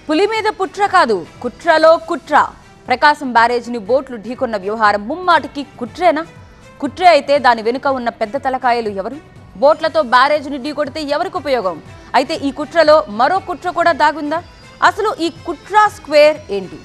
పులి మీద పుట్ర కాదు, కుట్రలో కుట్ర. ప్రకాశం బ్యారేజ్ని బోట్లు ఢీకొన్న వ్యవహారం ముమ్మాటికి కుట్రేనా? కుట్రే అయితే దాని వెనుక ఉన్న పెద్ద తలకాయలు ఎవరు? బోట్లతో బ్యారేజ్ని ఢీకొడితే ఎవరికి ఉపయోగం? అయితే ఈ కుట్రలో మరో కుట్ర కూడా దాగుందా? అసలు ఈ కుట్ర స్క్వేర్ ఏంటి?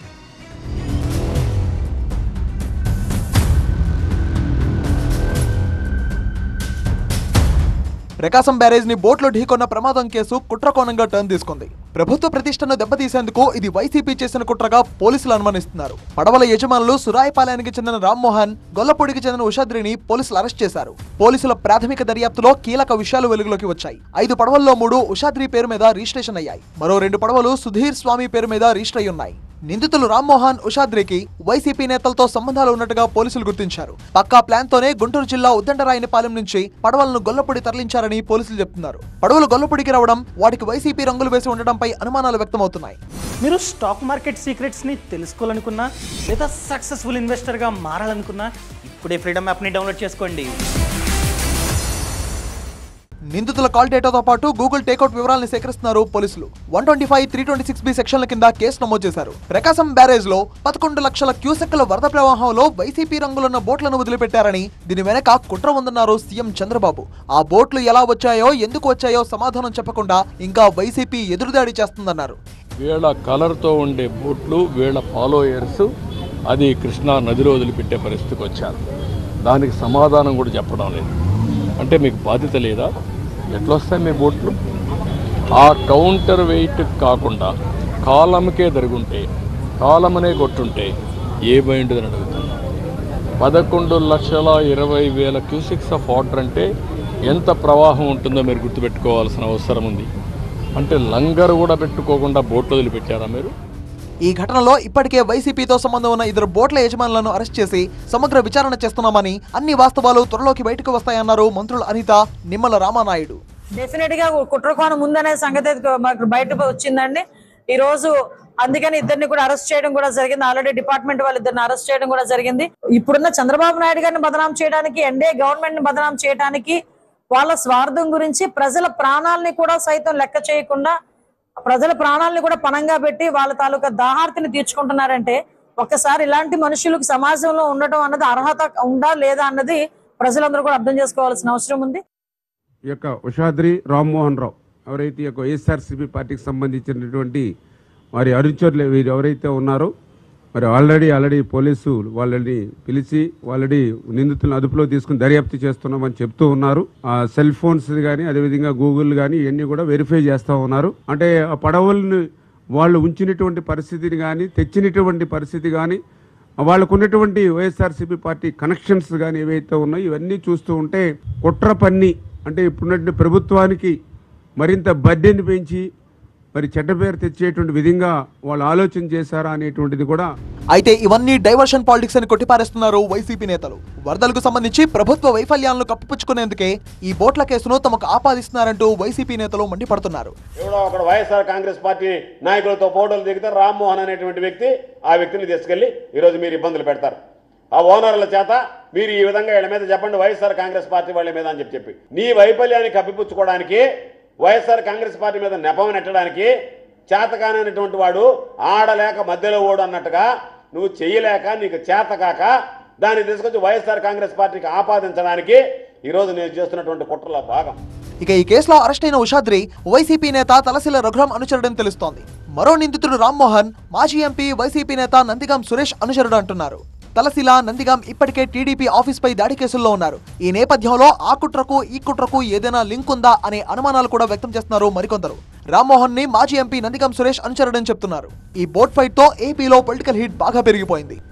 ప్రకాశం బ్యారేజ్ ని బోట్లో ఢీకొన్న ప్రమాదం కేసు కుట్రకోణంగా టర్న్ తీసుకుంది. ప్రభుత్వ ప్రతిష్టను దెబ్బతీసేందుకు ఇది వైసీపీ చేసిన కుట్రగా పోలీసులు అనుమానిస్తున్నారు. పడవల యజమానులు సురాయపాలెనికి చెందిన రామ్మోహన్, గొల్లపూడికి చెందిన ఉషాద్రిని పోలీసులు అరెస్ట్ చేశారు. పోలీసుల ప్రాథమిక దర్యాప్తులో కీలక విషయాలు వెలుగులోకి వచ్చాయి. 5 పడవల్లో 3 ఉషాద్రి పేరు మీద రిజిస్ట్రేషన్ అయ్యాయి. మరో 2 పడవలు సుధీర్ స్వామి పేరు మీద రిజిస్టర్ అయి ఉన్నాయి. నిందితులు రామ్మోహన్, ఉషాద్రికి వైసీపీ నేతలతో సంబంధాలు ఉన్నట్టుగా పోలీసులు గుర్తించారు. పక్కా ప్లాన్ తోనే గుంటూరు జిల్లా ఉద్దండరాయనిపాలెం నుంచి పడవలను గొల్లపూడి తరలించారని పోలీసులు చెప్తున్నారు. పడవలు గొల్లపూడికి రావడం, వాటికి వైసీపీ రంగులు వేసి ఉండడంపై అనుమానాలు వ్యక్తమవుతున్నాయి. మీరు స్టాక్ మార్కెట్ సీక్రెట్స్ ని తెలుసుకోవాలనుకున్నా లేదా సక్సెస్ఫుల్ ఇన్వెస్టర్ గా మారాలనుకున్నా ఇప్పుడే ఫ్రీడమ్ యాప్ ని డౌన్లోడ్ చేసుకోండి. నిందితుల కాల్ డేటాతో పాటు గూగుల్ టేకౌట్ వివరాలను సేకరిస్తున్నారు పోలీసులు. 125, 326B సెక్షన్ల కింద కేసు నమోదు చేశారు. ప్రకాశం బ్యారేజ్ లో 11 లక్షల క్యూసెక్ల వరద ప్రవాహంలో వైసీపీ రంగులున్న బోట్లను వదిలిపెట్టారని, దీని వెనక కుట్ర ఉందన్నారు సీఎం చంద్రబాబు. ఆ బోట్లు ఎలా వచ్చాయో, ఎందుకు వచ్చాయో సమాధానం చెప్పకుండా ఇంకా వైసీపీ ఎదురుదాడి చేస్తుందన్నారు. వీళ్ళ కలర్తో ఉండే బోట్లు, వీళ్ళ ఫాలోయర్స్ అది కృష్ణా నదిలో వదిలిపెట్టే పరిస్థితికి వచ్చారు. దానికి సమాధానం కూడా చెప్పడం లేదు. అంటే మీకు బాధ్యత లేదా? ఎట్లా వస్తాయి మీ బోట్లు? ఆ కౌంటర్ వెయిట్ కాకుండా కాలంకే జరుగుంటే, కాలమనే కొట్టుంటే ఏమైందని అడుగుతుంది. 11,20,000 క్యూసిక్స్ ఆఫ్ వాటర్ అంటే ఎంత ప్రవాహం ఉంటుందో మీరు గుర్తుపెట్టుకోవాల్సిన అవసరం ఉంది. అంటే లంగర్ కూడా పెట్టుకోకుండా బోట్లు వదిలిపెట్టారా మీరు? ఈ ఘటనలో ఇప్పటికే వైసీపీతో సంబంధం ఉన్న 2 బోట్ల యజమానులను అరెస్ట్ చేసి సమగ్ర విచారణ చేస్తున్నామని, అన్ని వాస్తవాలు త్వరలోకి బయటకు వస్తాయన్నారు మంత్రులు అనిత, నిమ్మల రామానాయుడు. డెఫినెట్ గా కుట్రకోణం ఉందనే సంగతి బయటకు వచ్చిందండి ఈ రోజు. అందుకని ఇద్దరిని కూడా అరెస్ట్ చేయడం కూడా జరిగింది. ఆల్రెడీ డిపార్ట్మెంట్ వాళ్ళు ఇద్దరిని అరెస్ట్ చేయడం కూడా జరిగింది. ఇప్పుడున్న చంద్రబాబు నాయుడు గారిని బదనాం చేయడానికి, ఎన్డీఏ గవర్నమెంట్ ని బదనాం చేయడానికి, వాళ్ళ స్వార్థం గురించి ప్రజల ప్రాణాలని కూడా సైతం లెక్క చేయకుండా, ప్రజల ప్రాణాలను కూడా పణంగా పెట్టి వాళ్ళ తాలూకా దాహార్తిని తీర్చుకుంటున్నారంటే, ఒక్కసారి ఇలాంటి మనుషులకు సమాజంలో ఉండటం అన్నది అర్హత ఉందా లేదా అన్నది ప్రజలందరూ కూడా అర్థం చేసుకోవాల్సిన అవసరం ఉంది. ఈ యొక్క ఉషాద్రి, రామ్మోహన్ రావు ఎవరైతే వైఎస్ఆర్సీపీ పార్టీకి సంబంధించినటువంటి వారి అనుచరులు వీరు ఎవరైతే ఉన్నారో, మరి ఆల్రెడీ పోలీసు వాళ్ళని పిలిచి ఆల్రెడీ నిందితులను అదుపులో తీసుకుని దర్యాప్తు చేస్తున్నామని చెప్తూ ఉన్నారు. ఆ సెల్ ఫోన్స్ కానీ, అదేవిధంగా గూగుల్ కానీ ఇవన్నీ కూడా వెరిఫై చేస్తూ ఉన్నారు. అంటే ఆ పడవలను వాళ్ళు ఉంచినటువంటి పరిస్థితిని కానీ, తెచ్చినటువంటి పరిస్థితి కానీ, వాళ్ళకు ఉన్నటువంటి వైఎస్ఆర్సీపీ పార్టీ కనెక్షన్స్ కానీ ఏవైతే ఉన్నాయో ఇవన్నీ చూస్తూ ఉంటే కుట్ర పన్ని, అంటే ఇప్పుడున్నటువంటి ప్రభుత్వానికి మరింత బడ్డెని పెంచి మరి చెడ్డ పేరు తెచ్చేటువంటి విధంగా వాళ్ళు ఆలోచన చేశారా అనేటువంటిది కూడా. అయితే ఇవన్నీ డైవర్షన్ పాలిటిక్స్ అని కొట్టిపారేస్తున్నారు వైసీపీ నేతలు. వరదలకు సంబంధించి ప్రభుత్వ వైఫల్యాలను కప్పిపుచ్చుకునేందుకే ఈ బోట్ల కేసును తమకు ఆపాదిస్తున్నారంటూ వైసీపీ నేతలు మండిపడుతున్నారు. ఎవడో ఒక వైఎస్ఆర్ కాంగ్రెస్ పార్టీ నాయకులతో ఫోటోలు దిగితే రామ్మోహన్ అనేటువంటి వ్యక్తి ఆ వ్యక్తిని తీసుకెళ్లి ఈరోజు మీరు ఇబ్బందులు పెడతారు. ఆ ఓనర్ల చేత మీరు ఈ విధంగా వీళ్ళ మీద చెప్పండి, వైఎస్ఆర్ కాంగ్రెస్ పార్టీ వాళ్ళ మీద అని చెప్పి నీ వైఫల్యాన్ని కప్పిపుచ్చుకోవడానికి, వైఎస్ఆర్ కాంగ్రెస్ పార్టీ మీద నెపం నెట్టడానికి చేతకానటువంటి వాడు ఆడలేక మధ్యలో ఓడు అన్నట్టుగా నువ్వు చెయ్యలేక, నీకు చేతకాక దాన్ని తీసుకొచ్చి వైఎస్ఆర్ కాంగ్రెస్ పార్టీకి ఆపాదించడానికి ఈరోజు నేను చేస్తున్నటువంటి కుట్రలో భాగం. ఇక ఈ కేసులో అరెస్ట్ అయిన ఉషాద్రి వైసీపీ నేత తలశీల రఘురాం అనుచరుడని తెలుస్తోంది. మరో నిందితుడు రామ్మోహన్ మాజీ ఎంపీ, వైసీపీ నేత నందిగాం సురేష్ అనుచరుడు అంటున్నారు. తలశీల, నందిగాం ఇప్పటికే టీడీపీ ఆఫీస్ పై దాడి కేసుల్లో ఉన్నారు. ఈ నేపథ్యంలో ఆ కుట్రకు ఈ కుట్రకు ఏదైనా లింక్ ఉందా అనే అనుమానాలు కూడా వ్యక్తం చేస్తున్నారు మరికొందరు. రామ్మోహన్ ని మాజీ ఎంపీ నందిగాం సురేష్ అనుచరుడని చెప్తున్నారు. ఈ బోట్ ఫైట్ తో ఏపీలో పొలిటికల్ హీట్ బాగా పెరిగిపోయింది.